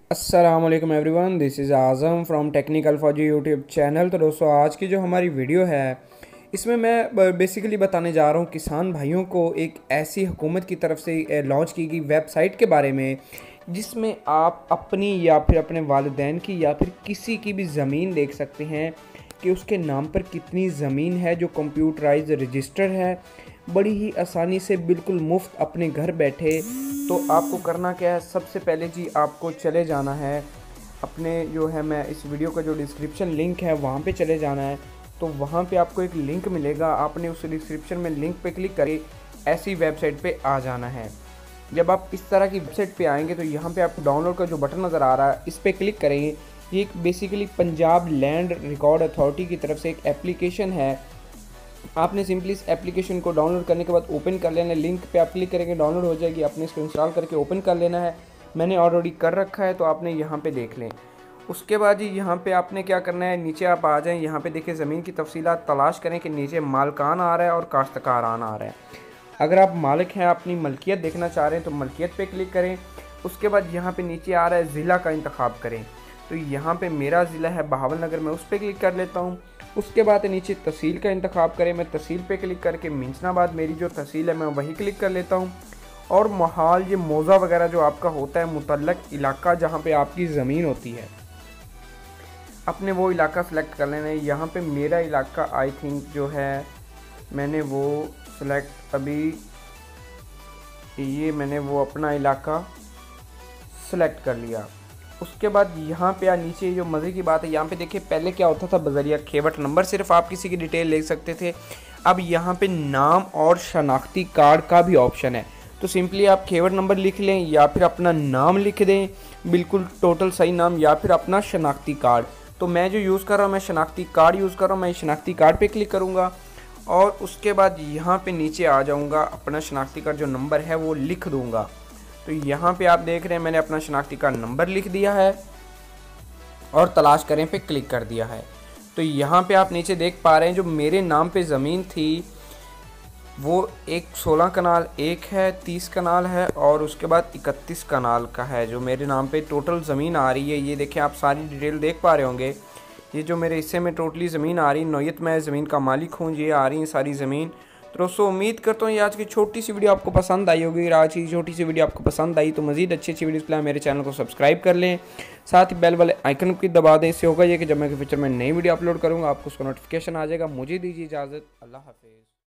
अस्सलामुअलैकुम everyone, this is Azam from technical Fauji YouTube channel. तो दोस्तों, आज की जो हमारी वीडियो है इसमें मैं बेसिकली बताने जा रहा हूँ किसान भाइयों को एक ऐसी हुकूमत की तरफ से लॉन्च की गई वेबसाइट के बारे में जिसमें आप अपनी या फिर अपने वालिदैन की या फिर किसी की भी ज़मीन देख सकते हैं कि उसके नाम पर कितनी ज़मीन है जो कंप्यूटराइज रजिस्टर है। बड़ी ही आसानी से बिल्कुल मुफ्त अपने घर बैठे। तो आपको करना क्या है, सबसे पहले जी आपको चले जाना है अपने जो है, मैं इस वीडियो का जो डिस्क्रिप्शन लिंक है वहाँ पे चले जाना है। तो वहाँ पे आपको एक लिंक मिलेगा, आपने उस डिस्क्रिप्शन में लिंक पे क्लिक करके ऐसी वेबसाइट पे आ जाना है। जब आप इस तरह की वेबसाइट पे आएंगे तो यहाँ पे आपको डाउनलोड का जो बटन नज़र आ रहा है इस पर क्लिक करेंगे। ये एक basically Punjab land record authority की तरफ से एक एप्लीकेशन है। आपने सिंपली इस एप्लीकेशन को डाउनलोड करने के बाद ओपन कर लेना है। लिंक पे आप क्लिक करेंगे, डाउनलोड हो जाएगी, आपने इसको इंस्टॉल करके ओपन कर लेना है। मैंने ऑलरेडी कर रखा है तो आपने यहाँ पे देख लें। उसके बाद जी यहाँ पे आपने क्या करना है, नीचे आप आ जाएं, यहाँ पे देखिए ज़मीन की तफसीलात तलाश करें कि नीचे मालकान आ रहा है और काश्तकारान आ रहा है। अगर आप मालिक हैं, अपनी मलकियत देखना चाह रहे हैं तो मलकियत पे क्लिक करें। उसके बाद यहाँ पे नीचे आ रहा है ज़िला का इंतखाब करें। तो यहाँ पे मेरा ज़िला है बहावलनगर, मैं उस पर क्लिक कर लेता हूँ। उसके बाद नीचे तहसील का इंतखाब करें, मैं तहसील पे क्लिक करके मिंचनाबाद मेरी जो तहसील है मैं वही क्लिक कर लेता हूँ। और मोहाल, ये मौज़ा वगैरह जो आपका होता है मुतल्लक इलाका जहाँ पे आपकी ज़मीन होती है, अपने वो इलाका सेलेक्ट कर लेना है। यहाँ पे मेरा इलाका आई थिंक जो है मैंने वो सेलेक्ट अभी, ये मैंने वो अपना इलाका सेलेक्ट कर लिया। उसके बाद यहाँ पे नीचे जो मज़े की बात है, यहाँ पे देखिए पहले क्या होता था, बजरिया खेवट नंबर सिर्फ आप किसी की डिटेल ले सकते थे। अब यहाँ पे नाम और शनाख्ती कार्ड का भी ऑप्शन है। तो सिंपली आप खेवट नंबर लिख लें या फिर अपना नाम लिख दें, बिल्कुल टोटल सही नाम, या फिर अपना शनाख्ती कार्ड। तो मैं जो यूज़ कर रहा हूँ, मैं शनाख्ती कार्ड यूज़ कर रहा हूँ, मैं शनाख्ती कार्ड पे क्लिक करूँगा और उसके बाद यहाँ पे नीचे आ जाऊँगा, अपना शनाख्ती कार्ड जो नंबर है वो लिख दूँगा। तो यहाँ पे आप देख रहे हैं मैंने अपना शनाख्ती कार्ड नंबर लिख दिया है और तलाश करें पे क्लिक कर दिया है। तो यहाँ पे आप नीचे देख पा रहे हैं जो मेरे नाम पे ज़मीन थी वो एक 16 कनाल एक है, 30 कनाल है और उसके बाद 31 कनाल का है जो मेरे नाम पे टोटल ज़मीन आ रही है। ये देखें, आप सारी डिटेल देख पा रहे होंगे। ये जो मेरे हिस्से में टोटली ज़मीन आ रही, नौयत मैं ज़मीन का मालिक हूँ, ये आ रही है सारी ज़मीन। तो दोस्तों, उम्मीद करता हूँ ये आज की छोटी सी वीडियो आपको पसंद आई होगी। आज की छोटी सी वीडियो आपको पसंद आई तो मज़ीद अच्छी अच्छी वीडियोज़ के लिए मेरे चैनल को सब्सक्राइब कर लें, साथ ही बेल वाले आइकन की दबा दें। इससे होगा ये कि जब मैं फ्यूचर में नई वीडियो अपलोड करूँगा आपको उसका नोटिफिकेशन आ जाएगा। मुझे दीजिए इजाज़त, अल्लाह हाफिज़।